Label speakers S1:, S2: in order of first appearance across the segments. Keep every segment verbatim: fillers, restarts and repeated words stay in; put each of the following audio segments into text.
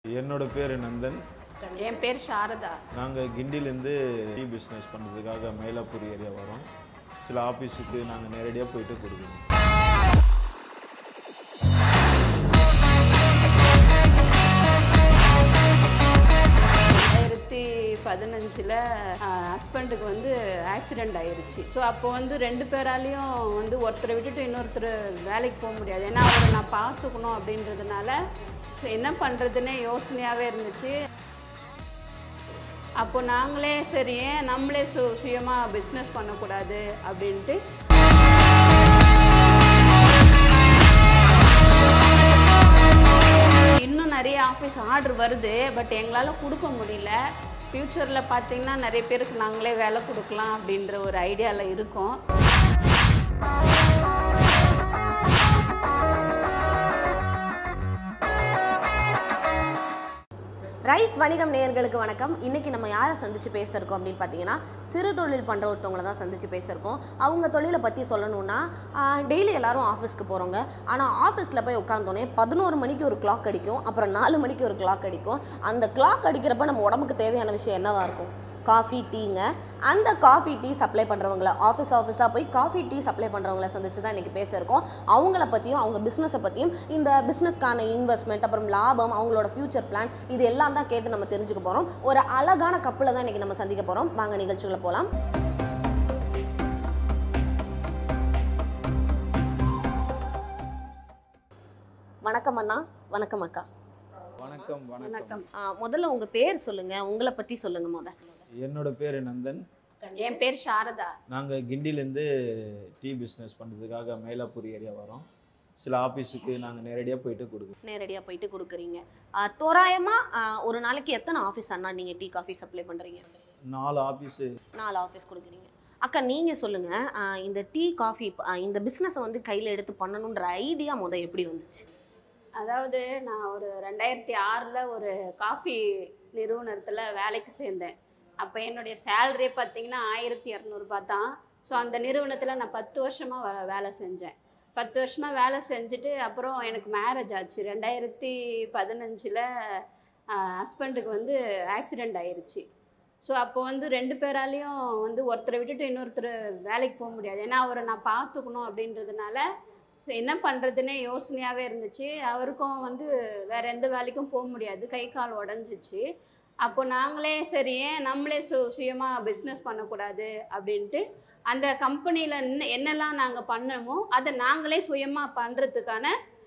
S1: என்னோட பேர் நந்தன்.
S2: என் பேர் ஷாரதா.
S1: நாங்கள் கிண்டிலேருந்து டீ பிஸ்னஸ் பண்ணுறதுக்காக மயிலாப்பூர் ஏரியா வரோம். சில ஆஃபீஸுக்கு நாங்கள் நேரடியாக போயிட்டு கொடுக்குறோம்.
S2: ரெண்டாயிரத்தி பதினஞ்சில் ஹஸ்பண்டுக்கு வந்து ஆக்சிடெண்ட் ஆயிடுச்சு. ஸோ அப்போ வந்து ரெண்டு பேராலையும் வந்து ஒருத்தரை விட்டுட்டு இன்னொருத்தர் வேலைக்கு போக முடியாது. ஏன்னா அவரை நான் பார்த்துக்கணும் அப்படின்றதுனால என்ன பண்ணுறதுன்னே யோசனையாகவே இருந்துச்சு. அப்போ நாங்களே சரி நம்மளே சு சுயமாக பிஸ்னஸ் பண்ணக்கூடாது அப்படின்ட்டு இன்னும் நிறைய ஆஃபீஸ் ஆர்டர் வருது. பட் எங்களால் கொடுக்க முடியல. ஃப்யூச்சரில் பார்த்திங்கன்னா நிறைய பேருக்கு நாங்களே வேலை கொடுக்கலாம் அப்படின்ற ஒரு ஐடியாவில் இருக்கோம்.
S3: ரைஸ் வணிகம் நேயர்களுக்கு வணக்கம். இன்றைக்கி நம்ம யாரை சந்தித்து பேசியிருக்கோம் அப்படின்னு பார்த்தீங்கன்னா, சிறு தொழில் பண்ணுற ஒருத்தவங்களை தான் சந்தித்து பேசியிருக்கோம். அவங்க தொழிலை பற்றி சொல்லணுன்னா, டெய்லி எல்லோரும் ஆஃபீஸ்க்கு போகிறோங்க. ஆனால் ஆஃபீஸில் போய் உட்காந்தோன்னே பதினோரு மணிக்கு ஒரு கிளாக் அடிக்கும், அப்புறம் நாலு மணிக்கு ஒரு கிளாக் அடிக்கும். அந்த கிளாக் அடிக்கிறப்ப நம்ம உடம்புக்கு தேவையான விஷயம் என்னவாக இருக்கும்? காஃபி, டீங்க. அந்த காஃபி டீ சப்ளை பண்ணுறவங்கள, ஆஃபீஸ் ஆஃபீஸாக போய் காஃபி டீ சப்ளை பண்ணுறவங்கள சந்திச்சு தான் இன்றைக்கி பேசியிருக்கோம். அவங்கள பற்றியும் அவங்க பிஸ்னஸை பற்றியும், இந்த பிஸ்னஸ்க்கான இன்வெஸ்ட்மெண்ட், அப்புறம் லாபம், அவங்களோட ஃப்யூச்சர் பிளான், இது எல்லாம் தான் கேட்டு நம்ம தெரிஞ்சுக்க போகிறோம். ஒரு அழகான கப்பில் தான் இன்றைக்கி நம்ம சந்திக்க போகிறோம். வாங்க நிகழ்ச்சிகளை போகலாம். வணக்கம் அண்ணா. வணக்கம் அக்கா.
S1: வணக்கம். வணக்கம்.
S3: முதல்ல உங்கள் பேர் சொல்லுங்கள், உங்களை பற்றி சொல்லுங்கள். முதல்
S1: என்னோட பேர் நந்தன்.
S2: என் பேர் ஷாரதா.
S1: நாங்கள் கிண்டிலேருந்து டீ பிஸ்னஸ் பண்ணுறதுக்காக மயிலாப்பூர் ஏரியா வரோம். சில ஆஃபீஸுக்கு நாங்கள் நேரடியாக போயிட்டு கொடுக்குறோம்.
S3: நேரடியாக போயிட்டு கொடுக்குறீங்க. தோராயமாக ஒரு நாளைக்கு எத்தனை ஆஃபீஸ் அண்ணா நீங்கள் டீ காஃபி சப்ளை பண்ணுறீங்க?
S1: நாலு ஆஃபீஸு.
S3: நாலு ஆஃபீஸ் கொடுக்குறீங்க. அக்கா, நீங்கள் சொல்லுங்கள், இந்த டீ காஃபி இந்த பிஸ்னஸை வந்து கையில் எடுத்து பண்ணணுன்ற ஐடியா முதல் எப்படி வந்துச்சு?
S2: அதாவது நான் ஒரு ரெண்டாயிரத்தி ஆறில் ஒரு காஃபி நிறுவனத்தில் வேலைக்கு சேர்ந்தேன். அப்போ என்னுடைய சேலரியே பார்த்திங்கன்னா ஆயிரத்தி இரநூறுபா தான். ஸோ அந்த நிறுவனத்தில் நான் பத்து வருஷமாக வேலை செஞ்சேன். பத்து வருஷமாக வேலை செஞ்சுட்டு அப்புறம் எனக்கு மேரேஜ் ஆச்சு. ரெண்டாயிரத்தி பதினஞ்சில் ஹஸ்பண்டுக்கு வந்து ஆக்சிடெண்ட் ஆயிடுச்சு. ஸோ அப்போ வந்து ரெண்டு பேராலையும் வந்து ஒருத்தரை விட்டுட்டு இன்னொருத்தர் வேலைக்கு போக முடியாது. ஏன்னா அவரை நான் பார்த்துக்கணும் அப்படின்றதுனால என்ன பண்ணுறதுன்னே யோசனையாகவே இருந்துச்சு. அவருக்கும் வந்து வேறு எந்த வேலைக்கும் போக முடியாது, கை கால் உடஞ்சிச்சு. அப்போ நாங்களே சரி நம்மளே சு சுயமாக பிஸ்னஸ் பண்ணக்கூடாது அப்படின்ட்டு அந்த கம்பெனியில் என்ன என்னெல்லாம் நாங்கள் பண்ணமோ அதை நாங்களே சுயமாக பண்ணுறதுக்கான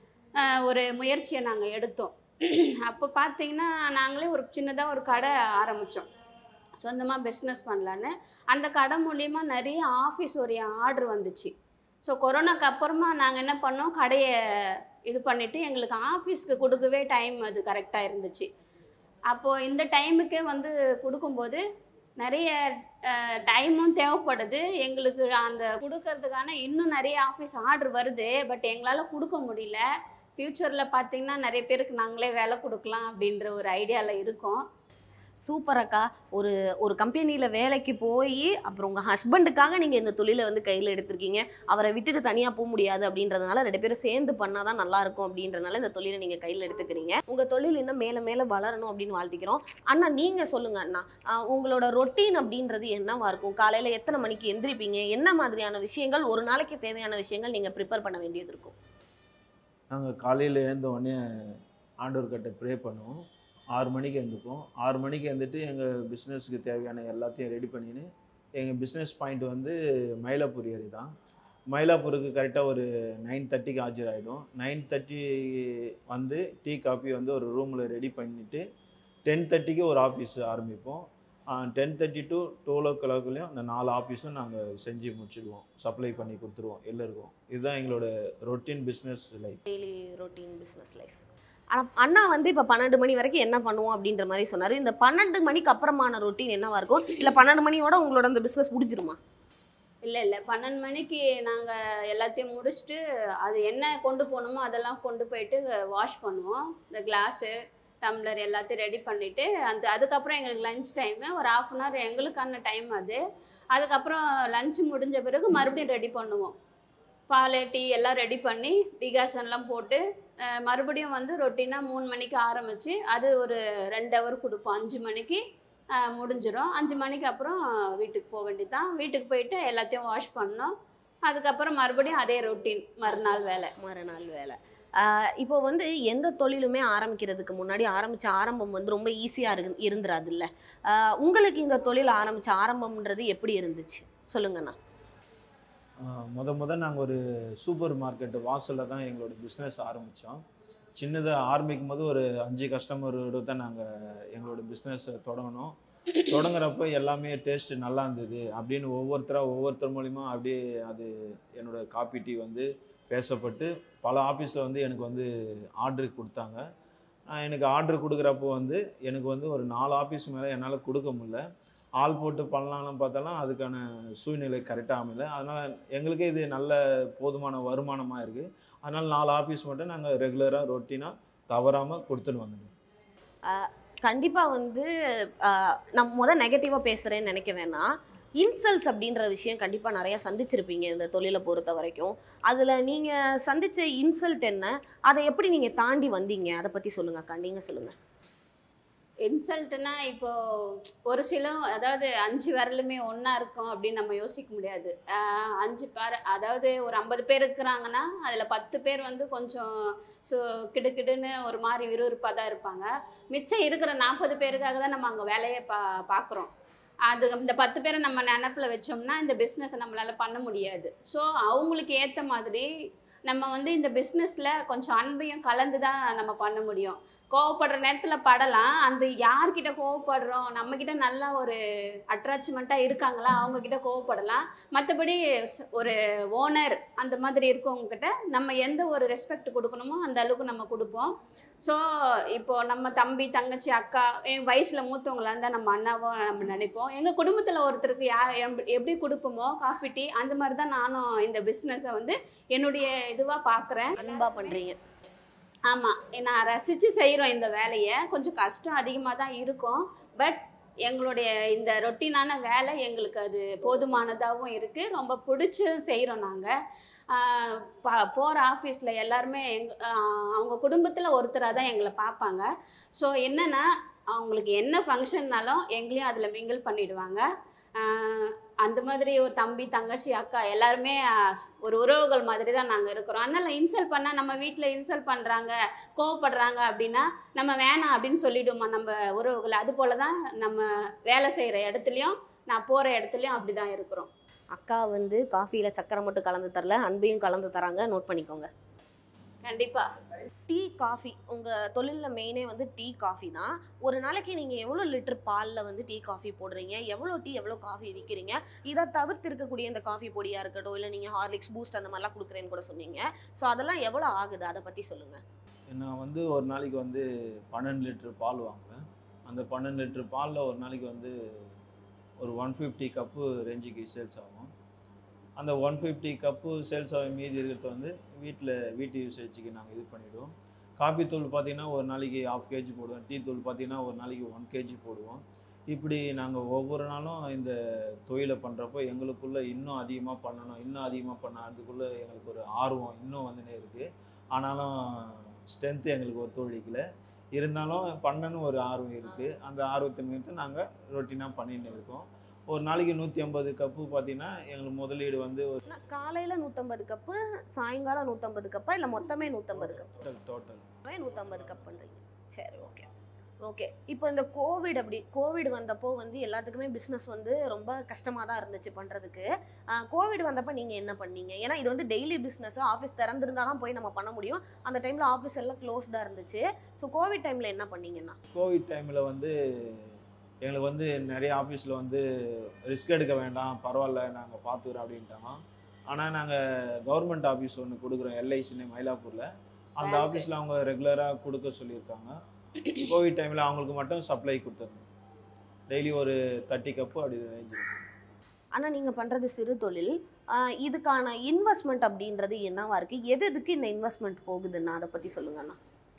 S2: ஒரு முயற்சியை நாங்கள் எடுத்தோம். அப்போ பார்த்திங்கன்னா நாங்களே ஒரு சின்னதாக ஒரு கடை ஆரம்பித்தோம், சொந்தமாக பிஸ்னஸ் பண்ணலான்னு. அந்த கடை மூலிமா நிறைய ஆஃபீஸ் ஒரு ஆர்டர் வந்துச்சு. ஸோ கொரோனாக்கு அப்புறமா நாங்கள் என்ன பண்ணோம், கடையை இது பண்ணிவிட்டு எங்களுக்கு ஆஃபீஸ்க்கு கொடுக்கவே டைம் அது கரெக்டாக இருந்துச்சு. அப்போது இந்த டைமுக்கே வந்து கொடுக்கும்போது நிறைய டைமும் தேவைப்படுது எங்களுக்கு. அந்த கொடுக்கறதுக்கான இன்னும் நிறைய ஆஃபீஸ் ஆர்டர் வருது. பட் எங்களால் கொடுக்க முடியல. ஃப்யூச்சரில் பார்த்திங்கன்னா நிறைய பேருக்கு நாங்களே வேலை கொடுக்கலாம் அப்படின்ற ஒரு ஐடியாவில் இருக்கோம்.
S3: சூப்பர் அக்கா. ஒரு ஒரு கம்பெனியில் வேலைக்கு போய் அப்புறம் உங்கள் ஹஸ்பண்டுக்காக நீங்கள் இந்த தொழிலை வந்து கையில் எடுத்திருக்கீங்க. அவரை விட்டுட்டு தனியாக போக முடியாது அப்படின்றதுனால ரெண்டு பேரும் சேர்ந்து பண்ணால் தான் நல்லாயிருக்கும் அப்படின்றனால இந்த தொழிலை நீங்கள் கையில் எடுத்துக்கிறீங்க. உங்கள் தொழில் இன்னும் மேலே மேலே வளரணும் அப்படின்னு வாழ்த்திக்கிறோம். அண்ணா, நீங்கள் சொல்லுங்கள் அண்ணா, உங்களோட ரொட்டீன் அப்படின்றது என்னவா இருக்கும்? காலையில் எத்தனை மணிக்கு எந்திரிப்பீங்க? என்ன மாதிரியான விஷயங்கள், ஒரு நாளைக்கு தேவையான விஷயங்கள் நீங்கள் ப்ரிப்பேர் பண்ண வேண்டியது இருக்கும்?
S1: நாங்கள் காலையில் எழுந்த உடனே ஆண்டவர்கிட்ட ப்ரே பண்ணுவோம். ஆறு மணிக்கு எழுந்துப்போம். ஆறு மணிக்கு எழுந்துட்டு எங்கள் பிஸ்னஸுக்கு தேவையான எல்லாத்தையும் ரெடி பண்ணின்னு, எங்கள் பிஸ்னஸ் பாயிண்ட் வந்து மயிலாப்பூர் ஏரி தான். மயிலாப்பூருக்கு கரெக்டாக ஒரு நைன் தேர்ட்டிக்கு ஆஜராகிடும். நைன் தேர்ட்டி வந்து டீ காஃபி வந்து ஒரு ரூமில் ரெடி பண்ணிவிட்டு டென் தேர்ட்டிக்கு ஒரு ஆஃபீஸ் ஆரம்பிப்போம். Ten thirty to twelve o கிளாக்லேயும் இந்த நாலு ஆஃபீஸும் நாங்கள் செஞ்சு முடிச்சுடுவோம், சப்ளை பண்ணி கொடுத்துருவோம் எல்லாருக்கும். இதுதான் எங்களோட routine business life,
S3: daily routine business life. ஆனால் அண்ணா வந்து இப்போ பன்னெண்டு மணி வரைக்கும் என்ன பண்ணுவோம் அப்படின்ற மாதிரி சொன்னார். இந்த பன்னெண்டு மணிக்கு அப்புறமான ரொட்டீன் என்னவா இருக்கும்? இல்லை பன்னெண்டு மணியோட உங்களோட அந்த பிஸ்னஸ் முடிஞ்சிருமா?
S2: இல்லை இல்லை பன்னெண்டு மணிக்கு நாங்கள் எல்லாத்தையும் முடிச்சுட்டு அது என்ன கொண்டு போகணுமோ அதெல்லாம் கொண்டு போயிட்டு வாஷ் பண்ணுவோம். இந்த கிளாஸு, டம்ளர் எல்லாத்தையும் ரெடி பண்ணிவிட்டு அந்த அதுக்கப்புறம் எங்களுக்கு லஞ்ச் டைமு ஒரு ஆஃப் அன் ஹவர் எங்களுக்கான டைம் அது. அதுக்கப்புறம் லஞ்சு முடிஞ்ச பிறகு மறுபடியும் ரெடி பண்ணுவோம். பால் டீ எல்லாம் ரெடி பண்ணி டிகாஷன்லாம் போட்டு மறுபடியும் வந்து ரொட்டீனாக மூணு மணிக்கு ஆரம்பித்து அது ஒரு ரெண்டு ஹவர் கொடுப்போம். அஞ்சு மணிக்கு முடிஞ்சிடும். அஞ்சு மணிக்கு அப்புறம் வீட்டுக்கு போக வேண்டியதான். வீட்டுக்கு போயிட்டு எல்லாத்தையும் வாஷ் பண்ணோம். அதுக்கப்புறம் மறுபடியும் அதே ரொட்டீன் மறுநாள் வேலை
S3: மறுநாள் வேலை இப்போ வந்து எந்த தொழிலுமே ஆரம்பிக்கிறதுக்கு முன்னாடி ஆரம்பித்த ஆரம்பம் வந்து ரொம்ப ஈஸியாக இரு இருந்துராது இல்லை. உங்களுக்கு இந்த தொழில் ஆரம்பித்த ஆரம்பம்ன்றது எப்படி இருந்துச்சு சொல்லுங்கண்ணா.
S1: முத முத நாங்கள் ஒரு சூப்பர் மார்க்கெட்டு வாசலில் தான் எங்களோட பிஸ்னஸ் ஆரம்பித்தோம். சின்னதாக ஆரம்பிக்கும் போது ஒரு அஞ்சு கஸ்டமரோடு தான் நாங்கள் எங்களோட பிஸ்னஸை தொடங்கினோம். தொடங்குறப்போ எல்லாமே டேஸ்ட்டு நல்லா இருந்தது அப்படின்னு ஒவ்வொருத்தராக ஒவ்வொருத்தர் மூலிமா அப்படியே அது என்னோடய காப்பி டீ வந்து பேசப்பட்டு பல ஆஃபீஸில் வந்து எனக்கு வந்து ஆர்டரு கொடுத்தாங்க. நான் எனக்கு ஆர்டர் கொடுக்குறப்போ வந்து எனக்கு வந்து ஒரு நாலு ஆஃபீஸ் மேலே என்னால் கொடுக்க முடியல. ஆள் போட்டு பண்ணலாம்னு பார்த்தாலும் அதுக்கான சூழ்நிலை கரெக்டாக அமையல. அதனால் எங்களுக்கே இது நல்ல போதுமான வருமானமாக இருக்குது. அதனால் நாலு ஆஃபீஸ் மட்டும் நாங்கள் ரெகுலராக ரொட்டீனாக தவறாமல் கொடுத்துன்னு வந்தோங்க.
S3: கண்டிப்பாக வந்து நான் முதல் நெகட்டிவாக பேசுகிறேன்னு நினைக்க வேணாம். இன்சல்ட்ஸ் அப்படின்ற விஷயம் கண்டிப்பாக நிறையா சந்திச்சிருப்பீங்க இந்த தொழிலை பொறுத்த வரைக்கும். அதில் நீங்கள் சந்தித்த இன்சல்ட் என்ன, அதை எப்படி நீங்கள் தாண்டி வந்தீங்க, அதை பற்றி சொல்லுங்கக்கா. நீங்கள் சொல்லுங்கள்.
S2: இன்சல்ட்னா இப்போது ஒரு சில அதாவது அஞ்சு விரலுமே ஒன்றா இருக்கும் அப்படின்னு நம்ம யோசிக்க முடியாது. அஞ்சு பேர் அதாவது ஒரு ஐம்பது பேர் இருக்கிறாங்கன்னா அதில் பத்து பேர் வந்து கொஞ்சம் ஸோ கிடுக்கிடுன்னு ஒரு மாதிரி விறுவிறுப்பாக தான் இருப்பாங்க. மிச்சம் இருக்கிற நாற்பது பேருக்காக தான் நம்ம அங்கே வேலையை பா பார்க்குறோம். அது இந்த பத்து பேரை நம்ம நினப்பில் வச்சோம்னா இந்த பிஸ்னஸை நம்மளால் பண்ண முடியாது. ஸோ அவங்களுக்கு ஏற்ற மாதிரி நம்ம வந்து இந்த பிஸ்னஸில் கொஞ்சம் அன்பையும் கலந்து தான் நம்ம பண்ண முடியும். கோவப்படுற நேரத்தில் படலாம். அந்த யார்கிட்ட கோவப்படுறோம், நம்மக்கிட்ட நல்லா ஒரு அட்ராச்மெண்ட்டாக இருக்காங்களா அவங்கக்கிட்ட கோவப்படலாம். மற்றபடி ஒரு ஓனர் அந்த மாதிரி இருக்கவங்கக்கிட்ட நம்ம எந்த ஒரு ரெஸ்பெக்ட் கொடுக்கணுமோ அந்த அளவுக்கு நம்ம கொடுப்போம். ஸோ இப்போது நம்ம தம்பி தங்கச்சி அக்கா என் வயசில் மூத்தவங்களாக இருந்தால் நம்ம அண்ணாவோ நம்ம நினைப்போம். எங்கள் குடும்பத்தில் ஒருத்தருக்கு யார் எப்படி கொடுப்போமோ காஃபி டீ அந்த மாதிரி தான் நானும் இந்த பிஸ்னஸை வந்து என்னுடைய இதுவாக பார்க்குறேன்.
S3: அன்பாக பண்ணுறீங்க.
S2: ஆமாம், நான் ரசித்து செய்கிறோம் இந்த வேலையை. கொஞ்சம் கஷ்டம் அதிகமாக தான் இருக்கும். பட் எங்களுடைய இந்த ரொட்டீனான வேலை எங்களுக்கு அது போதுமானதாகவும் இருக்குது. ரொம்ப பிடிச்சி செய்கிறோம். நாங்கள் ப போகிற ஆஃபீஸில் எல்லாருமே எங் அவங்க குடும்பத்தில் ஒருத்தராக தான் எங்களை பார்ப்பாங்க. ஸோ என்னென்னா அவங்களுக்கு என்ன ஃபங்க்ஷன்னாலும் எங்களையும் அதில் மிங்கிள் பண்ணிவிடுவாங்க. அந்த மாதிரி ஒரு தம்பி தங்கச்சி அக்கா எல்லாருமே ஒரு உறவுகள் மாதிரி தான் நாங்கள் இருக்கிறோம். அதனால் இன்சல்ட் பண்ணால் நம்ம வீட்டில் இன்சல்ட் பண்ணுறாங்க கோவப்படுறாங்க அப்படின்னா நம்ம வேணாம் அப்படின்னு சொல்லிவிடுமா நம்ம உறவுகள். அதுபோல் தான் நம்ம வேலை செய்கிற இடத்துலையும் நான் போகிற இடத்துலையும் அப்படி தான் இருக்கிறோம்.
S3: அக்கா வந்து காஃபியில் சக்கரை மட்டும் கலந்து தரல, அன்பையும் கலந்து தராங்க. நோட் பண்ணிக்கோங்க.
S2: கண்டிப்பாக.
S3: டீ காஃபி உங்கள் தொழிலில் மெயினே வந்து டீ காஃபி தான். ஒரு நாளைக்கு நீங்கள் எவ்வளோ லிட்டர் பாலில் வந்து டீ காஃபி போடுறீங்க, எவ்வளோ டீ எவ்வளோ காஃபி விற்கிறீங்க, இதை தவிர்த்து இருக்கக்கூடிய இந்த காஃபி பொடியாக இருக்கட்டும், இல்லை நீங்கள் ஹார்லிக்ஸ் பூஸ்ட் அந்த மாதிரிலாம் கொடுக்குறேன்னு கூட சொன்னீங்க. ஸோ அதெல்லாம் எவ்வளோ ஆகுது அதை பற்றி சொல்லுங்கள்.
S1: நான் வந்து ஒரு நாளைக்கு வந்து பன்னெண்டு லிட்டர் பால் வாங்குவேன். அந்த பன்னெண்டு லிட்டர் பாலில் ஒரு நாளைக்கு வந்து ஒரு ஒன் ஃபிஃப்டி கப்பு ரேஞ்சுக்கு சேல்ஸ் ஆகும். அந்த ஒன் ஃபிஃப்டி கப்பு சேல்ஸ் ஆகும். மீதி இருக்கிறது வந்து வீட்டில் வீட்டு யூசேஜுக்கு நாங்கள் இது பண்ணிவிடுவோம். காபி தூள் பார்த்திங்கன்னா ஒரு நாளைக்கு ஹாஃப் கேஜி போடுவோம். டீ தூள் பார்த்திங்கன்னா ஒரு நாளைக்கு ஒன் கேஜி போடுவோம். இப்படி நாங்கள் ஒவ்வொரு நாளும் இந்த தொழிலை பண்ணுறப்போ எங்களுக்குள்ளே இன்னும் அதிகமாக பண்ணணும், இன்னும் அதிகமாக பண்ண அதுக்குள்ளே எங்களுக்கு ஒரு ஆர்வம் இன்னும் வந்துனே இருக்குது. ஆனாலும் ஸ்ட்ரென்த்து எங்களுக்கு ஒத்துழைக்கல. இருந்தாலும் பண்ணணும் ஒரு ஆர்வம் இருக்குது. அந்த ஆர்வத்தின் மீது நாங்கள் ரொட்டீனாக பண்ணிட்டு இருக்கோம். ஒரு நாளைக்கு நூற்றி ஐம்பது கப்பு பார்த்தீங்கன்னா எங்களுக்கு முதலீடு வந்து ஒரு
S3: காலையில் நூற்றம்பது கப்பு, சாயங்காலம் நூற்றம்பது கப்பா, இல்லை மொத்தமே நூற்றம்பது கப்பு?
S1: டோட்டல்
S3: நூற்றம்பது கப் பண்ணுறீங்க. சரி, ஓகே ஓகே இப்போ இந்த கோவிட் அப்படி கோவிட் வந்தப்போ வந்து எல்லாத்துக்குமே பிஸ்னஸ் வந்து ரொம்ப கஷ்டமாக தான் இருந்துச்சு பண்ணுறதுக்கு. கோவிட் வந்தப்போ நீங்கள் என்ன பண்ணீங்க? ஏன்னா இது வந்து டெய்லி பிஸ்னஸ், ஆஃபீஸ் திறந்துருந்தா தான் போய் நம்ம பண்ண முடியும். அந்த டைமில் ஆஃபீஸ் எல்லாம் க்ளோஸ்டாக இருந்துச்சு. ஸோ கோவிட் டைமில் என்ன பண்ணீங்கன்னா?
S1: கோவிட் டைமில் வந்து எங்களுக்கு வந்து நிறைய ஆஃபீஸில் வந்து ரிஸ்க் எடுக்க வேண்டாம், பரவாயில்ல நாங்கள் பார்த்துக்குறோம் அப்படின்ட்டாங்க. ஆனால் நாங்கள் கவர்மெண்ட் ஆஃபீஸ் ஒன்று கொடுக்குறோம், எல்ஐசின்னு மயிலாப்பூரில். அந்த ஆஃபீஸில் அவங்க ரெகுலராக கொடுக்க சொல்லியிருக்காங்க. கோவிட் டைமில் அவங்களுக்கு மட்டும் சப்ளை கொடுத்துருந்தோம். டெய்லி ஒரு தேர்ட்டி கப்பு அப்படி ரேஞ்ச் இருக்கும்.
S3: ஆனால் நீங்கள் பண்ணுறது சிறு தொழில், இதுக்கான இன்வெஸ்ட்மெண்ட் அப்படின்றது என்னவா இருக்குது? எது எதுக்கு இந்த இன்வெஸ்ட்மெண்ட் போகுதுன்னா அதை பற்றி சொல்லுங்கண்ணா.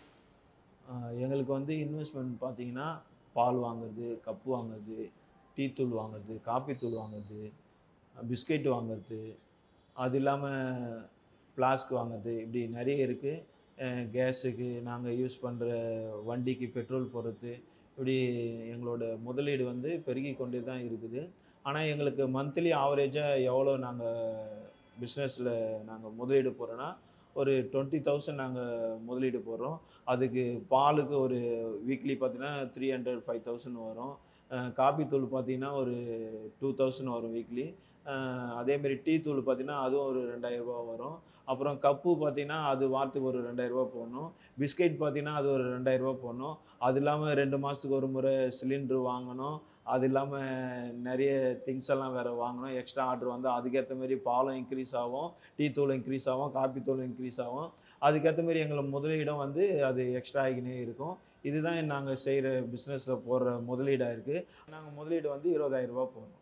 S1: எங்களுக்கு வந்து இன்வெஸ்ட்மெண்ட் பார்த்தீங்கன்னா பால் வாங்குறது, கப்பு வாங்குறது, டீ தூள் வாங்குறது, காப்பி தூள் வாங்குறது, பிஸ்கெட் வாங்குறது, அது இல்லாமல் ஃப்ளாஸ்க் வாங்குறது, இப்படி நிறைய இருக்குது. கேஸுக்கு நாங்கள் யூஸ் பண்ணுற வண்டிக்கு பெட்ரோல் போடுறது, இப்படி எங்களோட முதலீடு வந்து பெருகி கொண்டே தான் இருக்குது. ஆனால் எங்களுக்கு மந்த்லி ஆவரேஜாக எவ்வளோ நாங்கள் பிஸ்னஸில் நாங்கள் முதலீடு போகிறோன்னா ஒரு டுவெண்ட்டி தௌசண்ட் நாங்கள் முதலீடு போடுறோம். அதுக்கு பாலுக்கு ஒரு வீக்லி பார்த்தீங்கன்னா த்ரீ ஹண்ட்ரட் ஃபைவ் தௌசண்ட் வரும். காபி தூள் பார்த்தீங்கன்னா ஒரு டூ தௌசண்ட் வரும் வீக்லி. அதேமாரி டீ தூள் பார்த்தீங்கன்னா அதுவும் ஒரு ரெண்டாயிரரூபா வரும். அப்புறம் கப்பு பார்த்தீங்கன்னா அது வாரத்துக்கு ஒரு ரெண்டாயிரரூபா போடணும். பிஸ்கெட் பார்த்தீங்கன்னா அது ஒரு ரெண்டாயிரரூபா போடணும். அது இல்லாமல் ரெண்டு மாதத்துக்கு ஒரு முறை சிலிண்ட்ரு வாங்கணும். அது இல்லாமல் நிறைய திங்ஸ் எல்லாம் வேறு வாங்கணும். எக்ஸ்ட்ரா ஆர்டர் வந்து அதுக்கேற்ற மாரி பாலும் இன்க்ரீஸ் ஆகும், டீ தூள் இன்க்ரீஸ் ஆகும், காப்பி தூள் இன்க்ரீஸ் ஆகும். அதுக்கேற்ற மாரி எங்களை முதலீடும் வந்து அது எக்ஸ்ட்ரா ஆகினே இருக்கும். இதுதான் நாங்கள் செய்கிற பிஸ்னஸில் போடுற முதலீடாக இருக்குது. நாங்கள் முதலீடு வந்து இருபதாயிரரூபா போடுறோம்.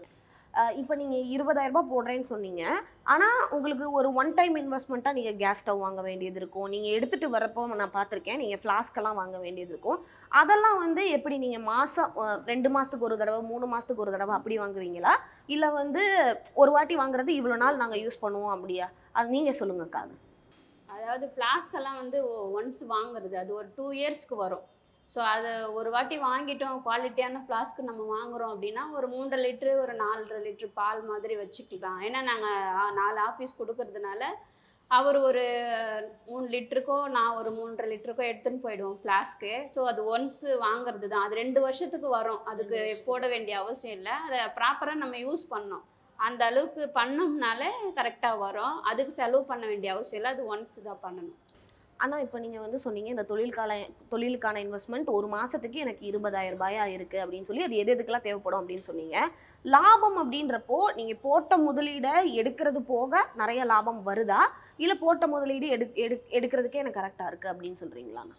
S3: இப்போ நீங்கள் இருபதாயிரம் ரூபாய் போடுறேன்னு சொன்னீங்க. ஆனால் உங்களுக்கு ஒரு ஒன் டைம் இன்வெஸ்ட்மெண்ட்டாக நீங்கள் கேஸ் ஸ்டவ் வாங்க வேண்டியது இருக்கும். நீங்கள் எடுத்துகிட்டு வரப்போ நான் பார்த்துருக்கேன், நீங்கள் ஃப்ளாஸ்க்கெல்லாம் வாங்க வேண்டியது இருக்கும். அதெல்லாம் வந்து எப்படி நீங்கள் மாதம் ரெண்டு மாதத்துக்கு ஒரு தடவை, மூணு மாதத்துக்கு ஒரு தடவை அப்படி வாங்குவீங்களா? இல்லை வந்து ஒரு வாட்டி வாங்குறது இவ்வளோ நாள் நாங்கள் யூஸ் பண்ணுவோம் அப்படியா? அது நீங்கள் சொல்லுங்கக்கா. அது
S2: அதாவது ஃப்ளாஸ்கெல்லாம் வந்து ஒன்ஸ் வாங்குறது அது ஒரு டூ இயர்ஸ்க்கு வரும். ஸோ அது ஒரு வாட்டி வாங்கிட்டோம், குவாலிட்டியான ஃப்ளாஸ்க்கு நம்ம வாங்குகிறோம் அப்படின்னா ஒரு மூன்றரை லிட்ரு ஒரு நாலரை லிட்ரு பால் மாதிரி வச்சுக்கலாம். ஏன்னா நாங்கள் நாலு ஆஃபீஸ் கொடுக்கறதுனால அவர் ஒரு மூணு லிட்டருக்கோ நான் ஒரு மூன்றரை லிட்டருக்கோ எடுத்துன்னு போயிடுவோம் ஃப்ளாஸ்க்கு. ஸோ அது ஒன்ஸு வாங்குறது தான். அது ரெண்டு வருஷத்துக்கு வரும். அதுக்கு போட வேண்டிய அவசியம் இல்லை. அதை ப்ராப்பராக நம்ம யூஸ் பண்ணோம். அந்த அளவுக்கு பண்ணோம்னால கரெக்டாக வரும். அதுக்கு செலவு பண்ண வேண்டிய அவசியம் இல்லை. அது ஒன்ஸ் தான் பண்ணணும்.
S3: ஆனால் இப்போ நீங்கள் வந்து சொன்னீங்க இந்த தொழிலுக்கான தொழிலுக்கான இன்வெஸ்ட்மெண்ட் ஒரு மாதத்துக்கு எனக்கு இருபதாயிரம் ரூபாயா இருக்குது அப்படின்னு சொல்லி அது எது எதுக்கெல்லாம் தேவைப்படும் அப்படின்னு சொன்னீங்க. லாபம் அப்படின்றப்போ நீங்கள் போட்ட முதலீடை எடுக்கிறது போக நிறைய லாபம் வருதா, இல்லை போட்ட முதலீடு எடு எடு எடுக்கிறதுக்கே எனக்கு கரெக்டாக இருக்குது அப்படின்னு சொல்கிறீங்களாண்ணா?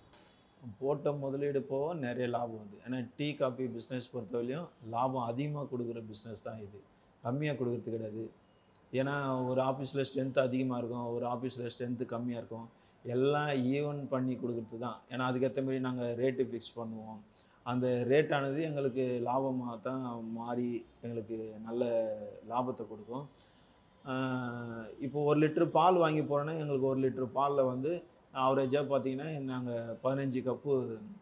S1: போட்ட முதலீடு போக நிறைய லாபம் வருது. ஏன்னா டீ காஃபி பிஸ்னஸ் பொறுத்தவரையிலையும் லாபம் அதிகமாக கொடுக்குற பிஸ்னஸ் தான் இது, கம்மியாக கொடுக்குறது கிடையாது. ஏன்னா ஒரு ஆஃபீஸில் ஸ்ட்ரென்த்து அதிகமாக இருக்கும், ஒரு ஆஃபீஸில் ஸ்ட்ரென்த்து கம்மியாக இருக்கும். எல்லாம் ஈவன் பண்ணி கொடுக்குறது தான். ஏன்னா அதுக்கேற்ற மாதிரி நாங்கள் ரேட்டு ஃபிக்ஸ் பண்ணுவோம். அந்த ரேட்டானது எங்களுக்கு லாபமாக தான் மாறி எங்களுக்கு நல்ல லாபத்தை கொடுக்கும். இப்போ ஒரு லிட்ரு பால் வாங்கி போகிறோன்னா எங்களுக்கு ஒரு லிட்ரு பாலில் வந்து ஆவரேஜாக பார்த்தீங்கன்னா நாங்கள் பதினஞ்சு கப்பு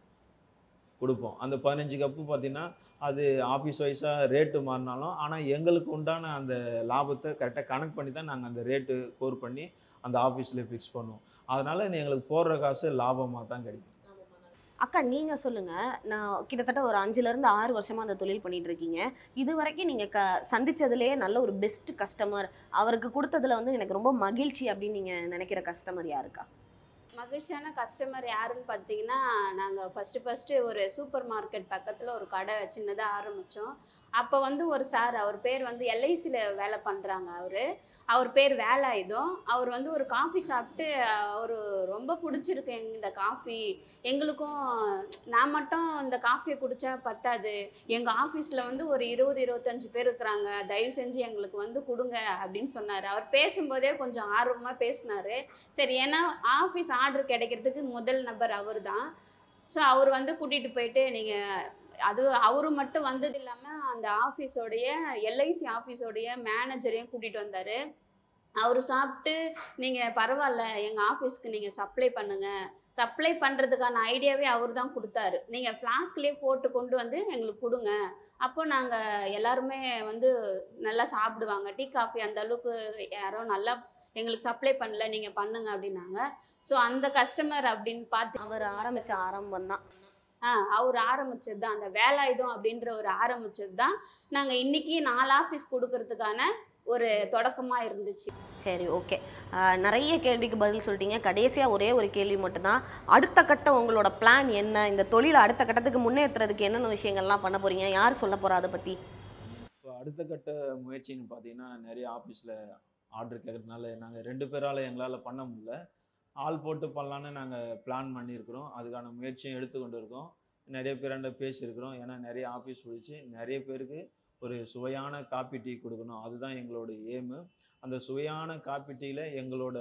S1: கொடுப்போம். அந்த பதினஞ்சு கப்பு பார்த்திங்கன்னா அது ஆஃபீஸ் வைஸாக ரேட்டு மாறினாலும் ஆனால் எங்களுக்கு உண்டான அந்த லாபத்தை கரெக்டாக கணக்கு பண்ணி தான் நாங்கள் அந்த ரேட்டு கோர் பண்ணி அந்த ஆஃபீஸில் ஃபிக்ஸ் பண்ணுவோம். அதனால் எங்களுக்கு போடுற காசு லாபமாக தான் கிடைக்கும்.
S3: அக்கா நீங்கள் சொல்லுங்கள், நான் கிட்டத்தட்ட ஒரு அஞ்சுலேருந்து ஆறு வருஷமாக அந்த தொழில் பண்ணிகிட்டு இருக்கீங்க. இது வரைக்கும் நீங்கள் க சந்தித்ததுலேயே நல்ல ஒரு பெஸ்ட் கஸ்டமர், அவருக்கு கொடுத்ததில் வந்து எனக்கு ரொம்ப மகிழ்ச்சி அப்படின்னு நீங்கள் நினைக்கிற கஸ்டமர் யாருக்கா?
S2: மகிழ்ச்சியான கஸ்டமர் யாருன்னு பார்த்தீங்கன்னா, நாங்கள் ஃபஸ்ட்டு ஃபஸ்ட்டு ஒரு சூப்பர் மார்க்கெட் பக்கத்தில் ஒரு கடை சின்னதாக ஆரம்பித்தோம். அப்போ வந்து ஒரு சார், அவர் பேர் வந்து எல்ஐசியில் வேலை பண்ணுறாங்க. அவர் அவர் பேர் வேலாயுதம். அவர் வந்து ஒரு காஃபி சாப்பிட்டு அவர் ரொம்ப பிடிச்சிருக்கு எங்க இந்த காஃபி, எங்களுக்கும் நான் மட்டும் இந்த காஃபியை குடித்தா பத்தாது, எங்கள் ஆஃபீஸில் வந்து ஒரு இருபது இருபத்தஞ்சி பேர் இருக்கிறாங்க, தயவு செஞ்சு எங்களுக்கு வந்து கொடுங்க அப்படின்னு சொன்னார். அவர் பேசும்போதே கொஞ்சம் ஆர்வமாக பேசினார். சரி, ஏன்னா ஆஃபீஸ் ஆர்டர் கிடைக்கிறதுக்கு முதல் நபர் அவர் தான். ஸோ அவர் வந்து கூட்டிகிட்டு போயிட்டு நீங்கள் அது அவரு மட்டும் வந்தது இல்லாமல் அந்த ஆஃபீஸோடைய எல்ஐசி ஆஃபீஸோடைய மேனேஜரையும் கூட்டிகிட்டு வந்தார். அவர் சாப்பிட்டு நீங்கள் பரவாயில்ல எங்கள் ஆஃபீஸ்க்கு நீங்கள் சப்ளை பண்ணுங்கள், சப்ளை பண்ணுறதுக்கான ஐடியாவே அவர் தான் கொடுத்தாரு. நீங்கள் ஃப்ளாஸ்க்லேயே போட்டு கொண்டு வந்து எங்களுக்கு கொடுங்க, அப்போ நாங்கள் எல்லாருமே வந்து நல்லா சாப்பிடுவாங்க. டீ காஃபி அந்த அளவுக்கு யாரோ நல்லா எங்களுக்கு சப்ளை பண்ணல, நீங்கள் பண்ணுங்க அப்படின்னாங்க. ஸோ அந்த கஸ்டமர் அப்படின்னு பார்த்து
S3: அவர் ஆரம்பித்த ஆரம்பம் தான்.
S2: ஆ அவர் ஆரம்பித்தது தான், அந்த வேலாயுதம் அப்படின்ற ஒரு ஆரம்பித்தது தான் நாங்கள் இன்றைக்கி நாலு ஆஃபீஸ் கொடுக்கறதுக்கான ஒரு தொடக்கமாக இருந்துச்சு.
S3: சரி, ஓகே. நிறைய கேள்விக்கு பதில் சொல்லிட்டீங்க. கடைசியாக ஒரே ஒரு கேள்வி மட்டும்தான். அடுத்த கட்டம் உங்களோட பிளான் என்ன? இந்த தொழிலை அடுத்த கட்டத்துக்கு முன்னேற்றுறதுக்கு என்னென்ன விஷயங்கள்லாம் பண்ண போகிறீங்க? யார் சொல்ல போகிறா அதை பற்றி?
S1: இப்போ அடுத்த கட்ட முயற்சின்னு பார்த்தீங்கன்னா, நிறைய ஆஃபீஸில் ஆர்டர் கேட்குறதுனால நாங்கள் ரெண்டு பேரால் எங்களால் பண்ண முடியல. ஆள் போட்டு பண்ணலான்னு நாங்கள் பிளான் பண்ணியிருக்கிறோம். அதுக்கான முயற்சியும் எடுத்துக்கொண்டு இருக்கோம். நிறைய பேராண்ட பேசியிருக்கிறோம். ஏன்னா நிறைய ஆஃபீஸ் பிடிச்சி நிறைய பேருக்கு ஒரு சுவையான காப்பி டீ கொடுக்கணும், அதுதான் எங்களோட எய்மு. அந்த சுவையான காப்பி டீயில் எங்களோட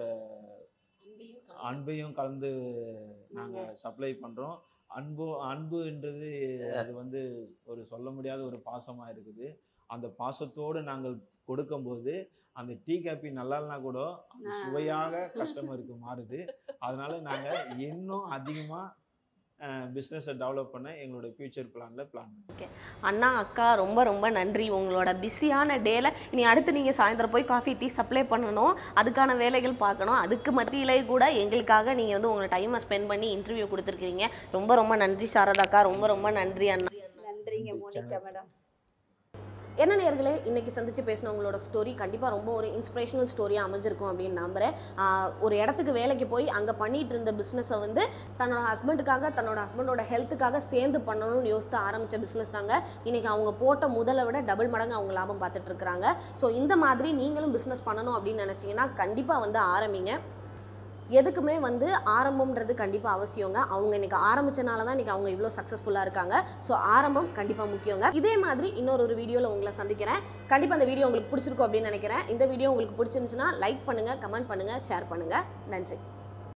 S1: அன்பையும் கலந்து நாங்கள் சப்ளை பண்ணுறோம். அன்பு அன்புன்றது அது வந்து ஒரு சொல்ல முடியாத ஒரு பாசமாக இருக்குது. அந்த பாசத்தோடு நாங்கள் கொடுக்கும்போது அந்த டீ காபி நல்லா இல்லைனா கூட அது சுவையாக கஸ்டமருக்கு மாறுது. அதனால நாங்கள் இன்னும் அதிகமாக பிஸ்னஸை டெவலப் பண்ண எங்களோட ஃபியூச்சர் பிளானில் பிளான்
S3: ஓகே அண்ணா அக்கா ரொம்ப ரொம்ப நன்றி. உங்களோட பிஸியான டேல இனி அடுத்து நீங்கள் சாயந்தரம் போய் காஃபி டீ சப்ளை பண்ணணும், அதுக்கான வேலைகள் பார்க்கணும். அதுக்கு மத்தியிலே கூட எங்களுக்காக நீங்கள் வந்து உங்களோட டைமை ஸ்பெண்ட் பண்ணி இன்டர்வியூ கொடுத்துருக்கீங்க. ரொம்ப ரொம்ப நன்றி சாரதாக்கா, ரொம்ப ரொம்ப நன்றி அண்ணா.
S2: நன்றிங்க மோனிகா மேடம்.
S3: என்ன நேயர்களே, இன்னைக்கு சந்திச்சு பேசினவங்களோட ஸ்டோரி கண்டிப்பாக ரொம்ப ஒரு இன்ஸ்பிரேஷனல் ஸ்டோரியாக அமைஞ்சிருக்கும் அப்படின்னு நம்புகிறேன். ஒரு இடத்துக்கு வேலைக்கு போய் அங்கே பண்ணிட்டு இருந்த பிஸ்னஸை வந்து தன்னோட ஹஸ்பண்டுக்காக தன்னோட ஹஸ்பண்டோட ஹெல்த்துக்காக சேர்ந்து பண்ணணும்னு யோசித்து ஆரம்பித்த பிஸ்னஸ் தாங்க இன்றைக்கி அவங்க போட்ட முதலை விட டபுள் மடங்கு அவங்க லாபம் பார்த்துட்டு இருக்கிறாங்க. ஸோ இந்த மாதிரி நீங்களும் பிஸ்னஸ் பண்ணணும் அப்படின்னு நினச்சிங்கன்னா கண்டிப்பாக வந்து ஆரம்பிங்க. எதுக்குமே வந்து ஆரம்பம்ன்றது கண்டிப்பாக அவசியங்க. அவங்க இன்றைக்கி ஆரம்பித்தனால தான் இன்றைக்கி அவங்க இவ்வளோ சக்ஸஸ்ஃபுல்லாக இருக்காங்க. ஸோ ஆரம்பம் கண்டிப்பாக முக்கியங்க. இதே மாதிரி இன்னொரு ஒரு வீடியோவில் உங்களை சந்திக்கிறேன். கண்டிப்பாக அந்த வீடியோ உங்களுக்கு பிடிச்சிருக்கும் அப்படின்னு நினைக்கிறேன். இந்த வீடியோ உங்களுக்கு பிடிச்சிருந்துச்சுன்னா லைக் பண்ணுங்கள், கமெண்ட் பண்ணுங்கள், ஷேர் பண்ணுங்கள். நன்றி.